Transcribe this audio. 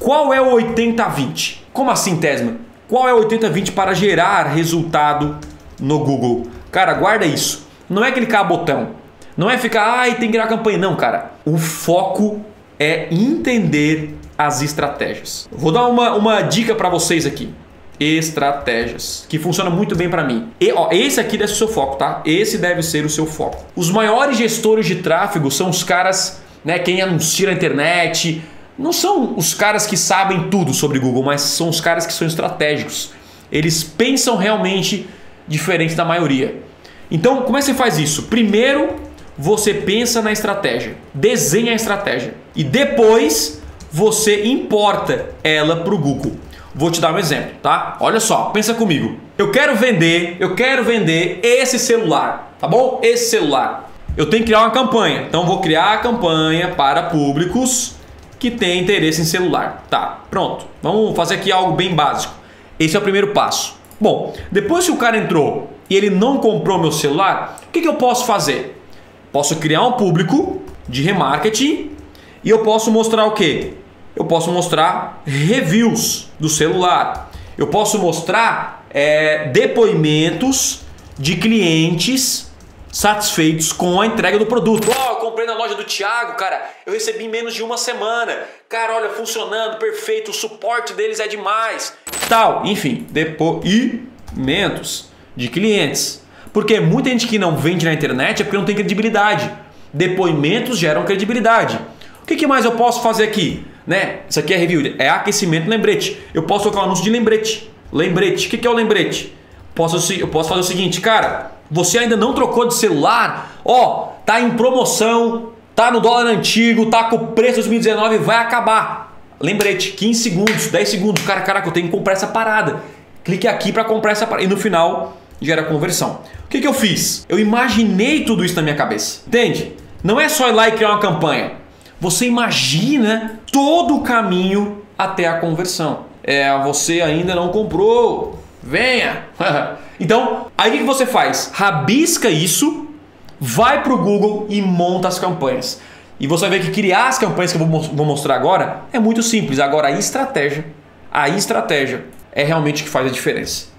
Qual é o 80-20? Como assim, Tesman? Qual é o 80-20 para gerar resultado no Google? Cara, guarda isso. Não é clicar botão. Não é ficar, ai, tem que criar campanha. Não, cara. O foco é entender as estratégias. Vou dar uma dica para vocês aqui. Estratégias, que funciona muito bem para mim. Esse aqui deve ser o seu foco, tá? Esse deve ser o seu foco. Os maiores gestores de tráfego são os caras, né, quem anuncia na internet. Não são os caras que sabem tudo sobre Google, mas são os caras que são estratégicos. Eles pensam realmente diferente da maioria. Então, como é que você faz isso? Primeiro, você pensa na estratégia, desenha a estratégia e depois você importa ela para o Google. Vou te dar um exemplo, tá? Olha só, pensa comigo. Eu quero vender esse celular, tá bom? Esse celular. Eu tenho que criar uma campanha. Então vou criar a campanha para públicos que têm interesse em celular. Tá, pronto. Vamos fazer aqui algo bem básico. Esse é o primeiro passo. Bom, depois que o cara entrou e ele não comprou meu celular, o que eu posso fazer? Posso criar um público de remarketing e eu posso mostrar o quê? Eu posso mostrar reviews do celular. Eu posso mostrar depoimentos de clientes satisfeitos com a entrega do produto. Eu comprei na loja do Thiago, cara. Eu recebi em menos de uma semana. Cara, olha, funcionando, perfeito. O suporte deles é demais. Tal, enfim, depoimentos de clientes. Porque muita gente que não vende na internet é porque não tem credibilidade. Depoimentos geram credibilidade. O que mais eu posso fazer aqui? Né? Isso aqui é review, é aquecimento, lembrete. Eu posso colocar um anúncio de lembrete. Lembrete, o que é o lembrete? Eu posso fazer o seguinte, cara, você ainda não trocou de celular? Tá em promoção, tá no dólar antigo, tá com o preço 2019, vai acabar. Lembrete, 15 segundos, 10 segundos. Caraca, eu tenho que comprar essa parada. Clique aqui para comprar essa parada. E no final, gera conversão. O que eu fiz? Eu imaginei tudo isso na minha cabeça. Entende? Não é só ir lá e criar uma campanha. Você imagina todo o caminho até a conversão. Você ainda não comprou, venha! Então, aí o que você faz? Rabisca isso, vai para o Google e monta as campanhas. E você vai ver que criar as campanhas que eu vou mostrar agora é muito simples. Agora a estratégia é realmente o que faz a diferença.